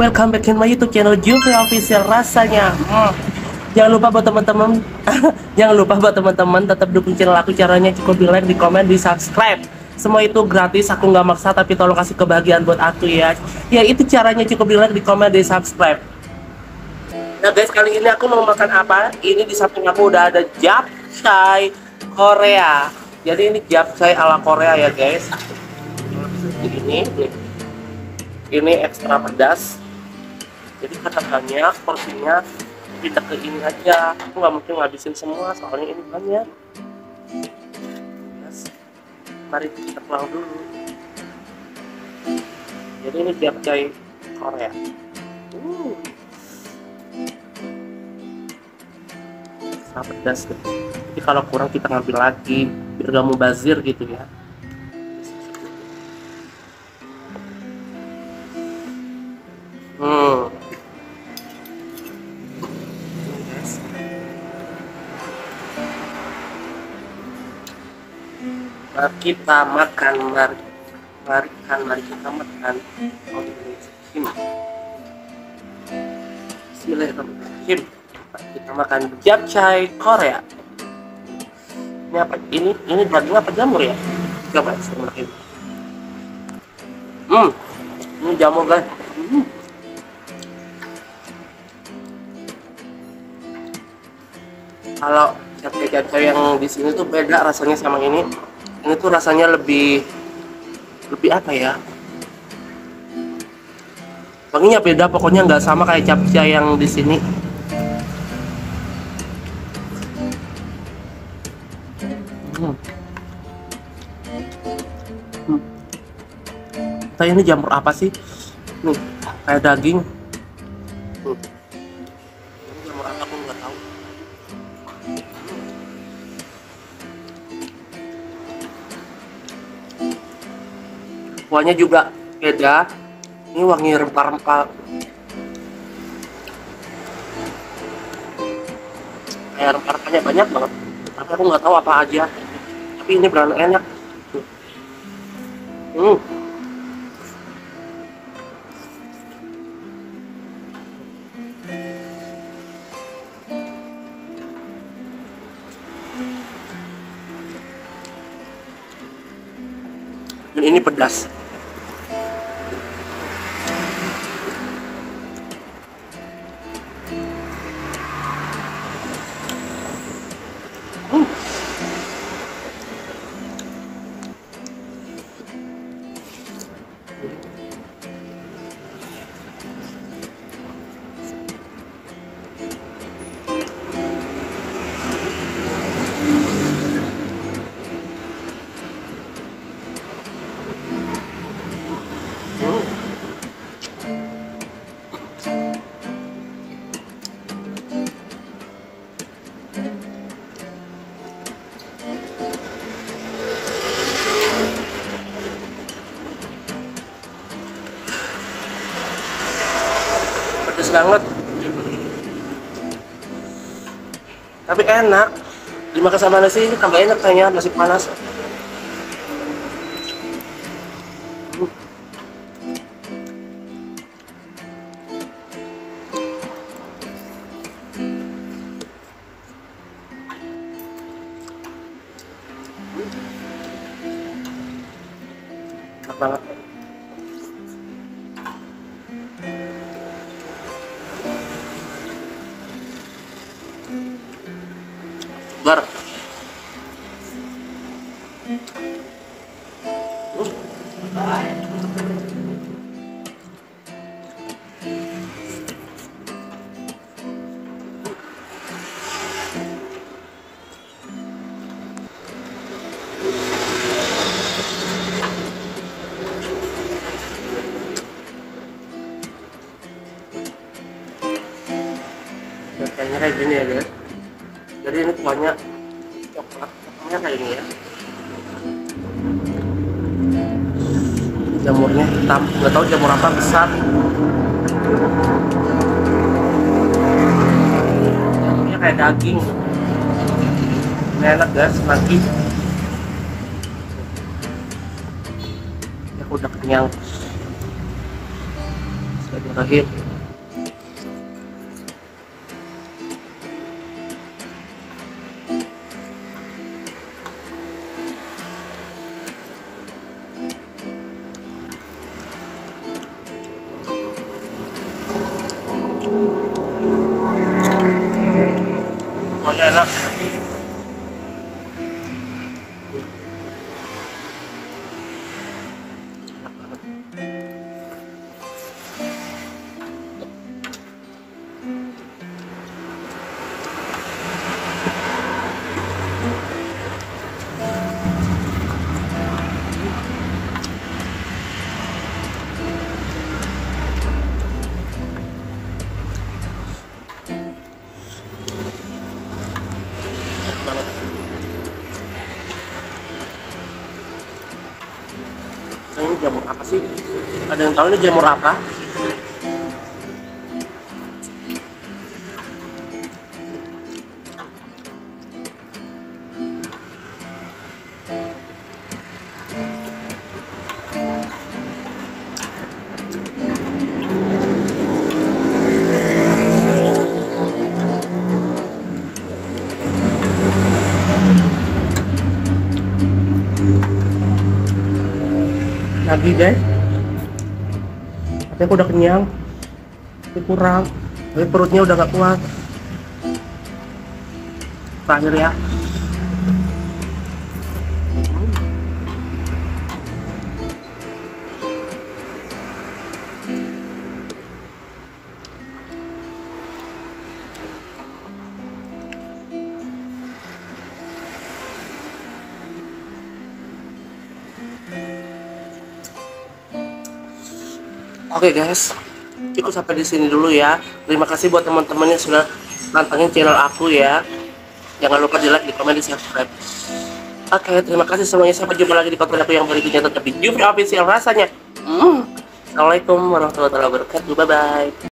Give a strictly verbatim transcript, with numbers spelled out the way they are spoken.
welcome back in my YouTube channel Jufri Official. Rasanya hmm. Jangan lupa buat teman-teman Jangan lupa buat teman-teman tetap dukung channel aku. Caranya cukup di like, di komen, di subscribe. Semua itu gratis, aku nggak maksa, tapi tolong kasih kebahagiaan buat aku ya. Ya itu caranya, cukup di like, di komen, di subscribe. Nah guys, kali ini aku mau makan apa? Ini di samping aku udah ada japchae Korea. Jadi ini japchae ala Korea ya guys. Ini ini ekstra pedas. Jadi kata banyak porsinya, kita ke ini aja. Aku nggak mungkin ngabisin semua, soalnya ini banyak. Yes. Mari kita pulang dulu. Jadi ini japchae Korea. Uh. Sangat pedas gitu. Jadi kalau kurang kita ngambil lagi biar gak mubazir gitu ya. Hmm. Mari kita makan, mari, mari kan, mari kita makan. Oh, ini Bismillahirrahmanirrahim. Kita makan japchae Korea. Ini apa? Ini ini daging apa jamur ya? Coba bismillahirrahmanirrahim. Hmm, ini jamur guys. Hmm. Kalau japchae-japchae yang di sini tuh beda rasanya sama ini. Ini tuh rasanya lebih lebih apa ya? Wanginya beda, pokoknya nggak sama kayak japchae yang di sini. Hmm. Hmm. Entah ini jamur apa sih? Nih, kayak daging. Hmm. Ini jamur apa aku nggak tahu. Kuahnya juga beda. Ini wangi rempah-rempah. Kayak rempah-rempahnya banyak banget. Tapi aku nggak tahu apa aja. Tapi ini benar enak. Hmm. Dan ini pedas. Hmm. Pedas banget, tapi enak. Dimakan sama nasi ini tambah enak kayaknya, nasi panas. Hmm. Enak banget. Bar. Nah, kayaknya kayak gini ya guys. Jadi ini kuahnya coklat, coklatnya kayak ini ya. Jamurnya hitam, nggak tahu jamur apa, besar. Jamurnya kayak daging. Ini enak guys, lagi. Ya, aku udah kenyang. Bismillahirrahmanirrahim. Pokoknya enak. Ini jamur apa sih? Ada yang tahu ini jamur apa? Lagi guys, tapi aku udah kenyang, tapi kurang, tapi perutnya udah gak kuat. Terakhir ya. Oke guys, cukup sampai di sini dulu ya. Terima kasih buat teman-teman yang sudah nantangin channel aku ya. Jangan lupa di like, di komen, di subscribe. Oke, terima kasih semuanya. Sampai jumpa lagi di konten aku yang berikutnya. Tetap di Jufri Official rasanya. Mm. Assalamualaikum warahmatullahi wabarakatuh. Bye bye.